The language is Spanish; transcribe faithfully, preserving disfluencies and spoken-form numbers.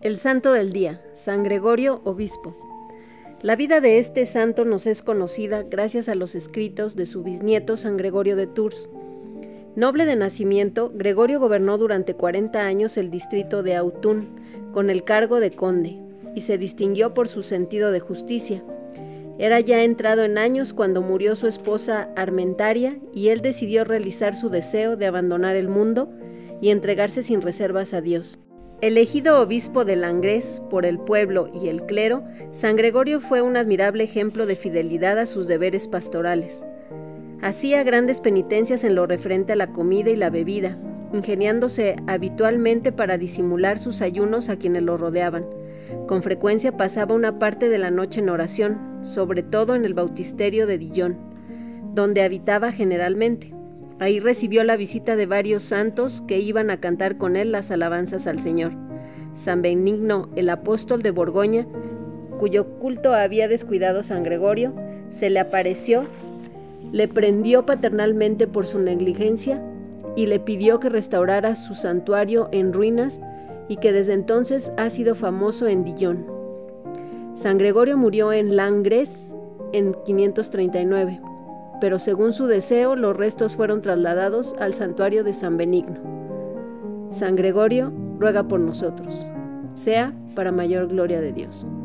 El santo del día, San Gregorio Obispo. La vida de este santo nos es conocida gracias a los escritos de su bisnieto San Gregorio de Tours. Noble de nacimiento, Gregorio gobernó durante cuarenta años el distrito de Autun, con el cargo de conde, y se distinguió por su sentido de justicia. Era ya entrado en años cuando murió su esposa Armentaria y él decidió realizar su deseo de abandonar el mundo y entregarse sin reservas a Dios. Elegido obispo de Langres por el pueblo y el clero, San Gregorio fue un admirable ejemplo de fidelidad a sus deberes pastorales. Hacía grandes penitencias en lo referente a la comida y la bebida, ingeniándose habitualmente para disimular sus ayunos a quienes lo rodeaban. Con frecuencia pasaba una parte de la noche en oración, sobre todo en el bautisterio de Dijon, donde habitaba generalmente. Ahí recibió la visita de varios santos que iban a cantar con él las alabanzas al Señor. San Benigno, el apóstol de Borgoña, cuyo culto había descuidado San Gregorio, se le apareció, le prendió paternalmente por su negligencia y le pidió que restaurara su santuario en ruinas y que desde entonces ha sido famoso en Dijon. San Gregorio murió en Langres en quinientos treinta y nueve. Pero según su deseo, los restos fueron trasladados al santuario de San Benigno. San Gregorio ruega por nosotros, sea para mayor gloria de Dios.